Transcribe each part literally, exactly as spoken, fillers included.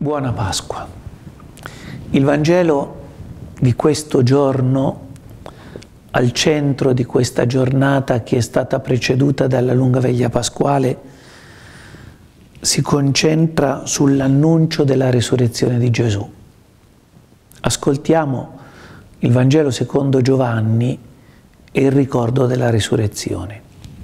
Buona Pasqua. Il Vangelo di questo giorno, al centro di questa giornata che è stata preceduta dalla lunga veglia pasquale, si concentra sull'annuncio della resurrezione di Gesù. Ascoltiamo il Vangelo secondo Giovanni e il ricordo della resurrezione.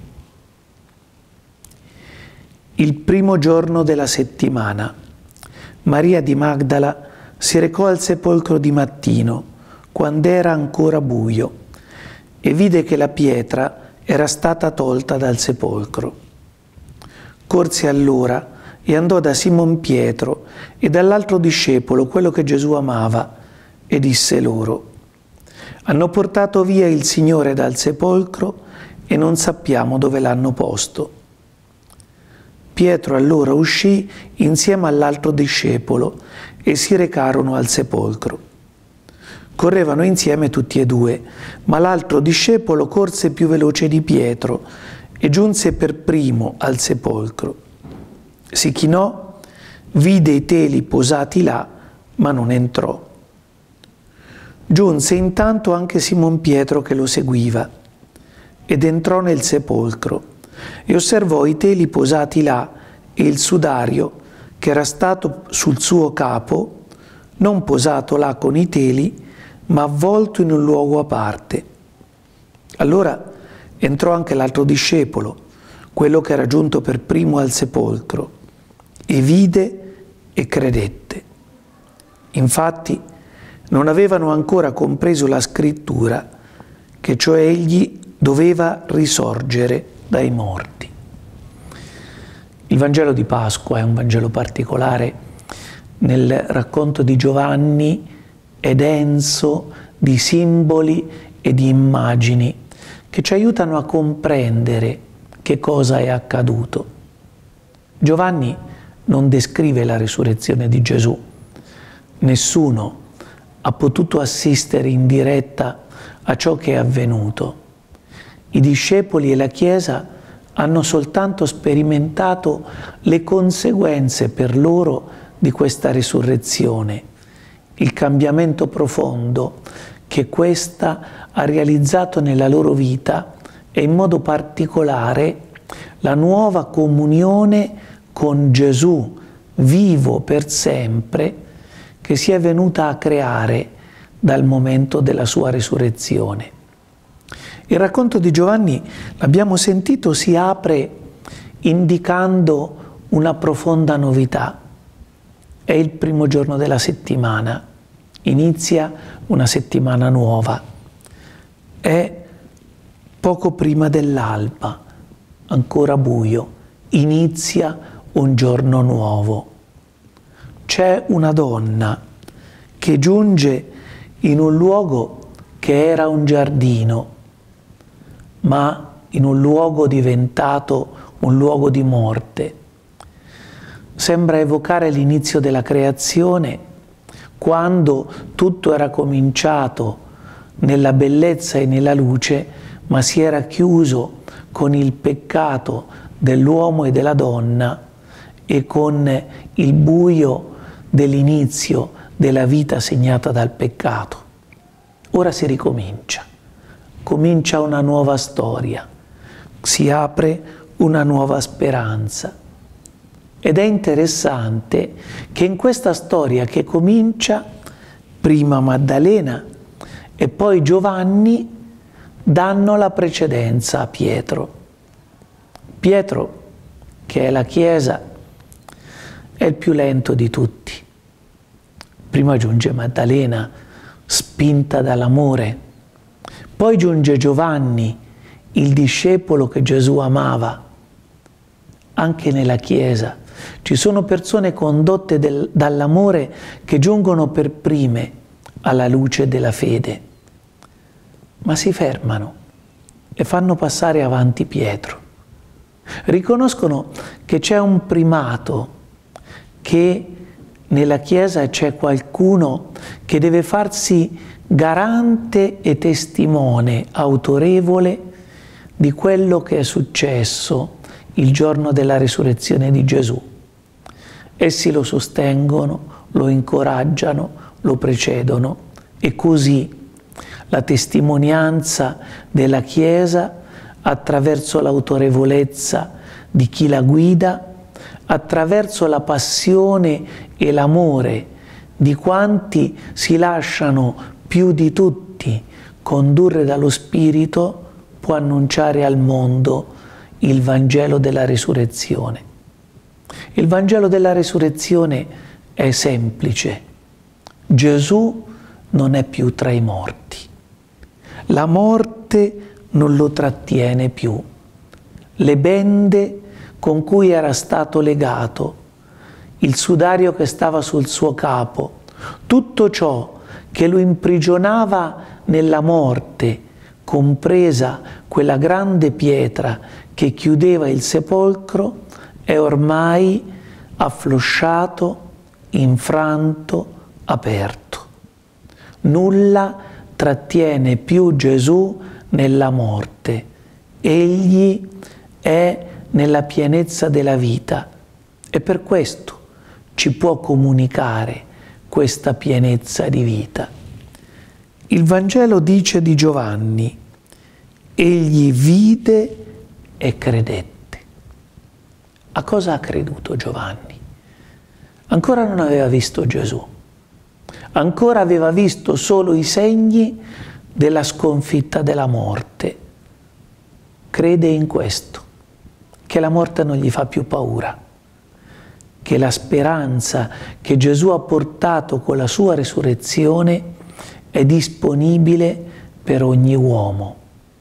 Il primo giorno della settimana, Maria di Magdala si recò al sepolcro di mattino, quando era ancora buio, e vide che la pietra era stata tolta dal sepolcro. Corse allora e andò da Simon Pietro e dall'altro discepolo, quello che Gesù amava, e disse loro: «Hanno portato via il Signore dal sepolcro e non sappiamo dove l'hanno posto». Pietro allora uscì insieme all'altro discepolo e si recarono al sepolcro. Correvano insieme tutti e due, ma l'altro discepolo corse più veloce di Pietro e giunse per primo al sepolcro. Si chinò, vide i teli posati là, ma non entrò. Giunse intanto anche Simon Pietro che lo seguiva ed entrò nel sepolcro e osservò i teli posati là e il sudario che era stato sul suo capo, non posato là con i teli, ma avvolto in un luogo a parte. Allora entrò anche l'altro discepolo, quello che era giunto per primo al sepolcro, e vide e credette. Infatti non avevano ancora compreso la scrittura, che cioè egli doveva risorgere dai morti. Il Vangelo di Pasqua è un Vangelo particolare. Nel racconto di Giovanni è denso di simboli e di immagini che ci aiutano a comprendere che cosa è accaduto. Giovanni non descrive la risurrezione di Gesù. Nessuno ha potuto assistere in diretta a ciò che è avvenuto. I discepoli e la Chiesa hanno soltanto sperimentato le conseguenze per loro di questa risurrezione, il cambiamento profondo che questa ha realizzato nella loro vita e in modo particolare la nuova comunione con Gesù, vivo per sempre, che si è venuta a creare dal momento della sua risurrezione. Il racconto di Giovanni, l'abbiamo sentito, si apre indicando una profonda novità. È il primo giorno della settimana, inizia una settimana nuova. È poco prima dell'alba, ancora buio, inizia un giorno nuovo. C'è una donna che giunge in un luogo che era un giardino, ma in un luogo diventato un luogo di morte. Sembra evocare l'inizio della creazione, quando tutto era cominciato nella bellezza e nella luce, ma si era chiuso con il peccato dell'uomo e della donna e con il buio dell'inizio della vita segnata dal peccato. Ora si ricomincia. Comincia una nuova storia, si apre una nuova speranza. Ed è interessante che in questa storia che comincia, prima Maddalena e poi Giovanni danno la precedenza a Pietro. Pietro, che è la Chiesa, è il più lento di tutti. Prima giunge Maddalena, spinta dall'amore. Poi giunge Giovanni, il discepolo che Gesù amava. Anche nella Chiesa ci sono persone condotte del, dall'amore che giungono per prime alla luce della fede, ma si fermano e fanno passare avanti Pietro. Riconoscono che c'è un primato, che nella Chiesa c'è qualcuno che deve farsi garante e testimone autorevole di quello che è successo il giorno della risurrezione di Gesù. Essi lo sostengono lo incoraggiano, lo precedono, e così la testimonianza della Chiesa, attraverso l'autorevolezza di chi la guida, attraverso la passione e l'amore di quanti si lasciano più di tutti condurre dallo Spirito, può annunciare al mondo il Vangelo della Resurrezione. Il Vangelo della Resurrezione è semplice. Gesù non è più tra i morti. La morte non lo trattiene più. Le bende con cui era stato legato, il sudario che stava sul suo capo, tutto ciò che lo imprigionava nella morte, compresa quella grande pietra che chiudeva il sepolcro, è ormai afflosciato, infranto, aperto. Nulla trattiene più Gesù nella morte. Egli è nella pienezza della vita e per questo ci può comunicare questa pienezza di vita. Il Vangelo dice di Giovanni: egli vide e credette. A cosa ha creduto Giovanni? Ancora non aveva visto Gesù, ancora aveva visto solo i segni della sconfitta della morte. Crede in questo, che la morte non gli fa più paura, che la speranza che Gesù ha portato con la sua resurrezione è disponibile per ogni uomo.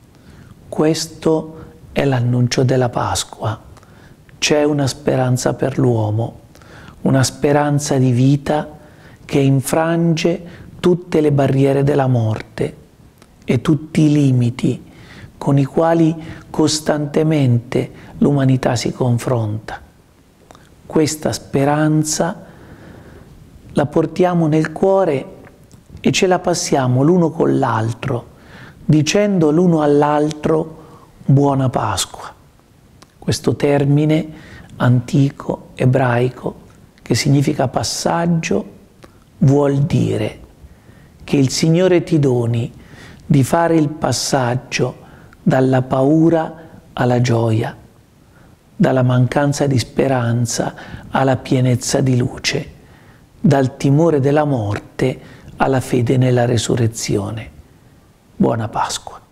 Questo è l'annuncio della Pasqua. C'è una speranza per l'uomo, una speranza di vita che infrange tutte le barriere della morte e tutti i limiti con i quali costantemente l'umanità si confronta. Questa speranza la portiamo nel cuore e ce la passiamo l'uno con l'altro, dicendo l'uno all'altro buona Pasqua. Questo termine antico, ebraico, che significa passaggio, vuol dire che il Signore ti doni di fare il passaggio dalla paura alla gioia, dalla mancanza di speranza alla pienezza di luce, dal timore della morte alla fede nella resurrezione. Buona Pasqua.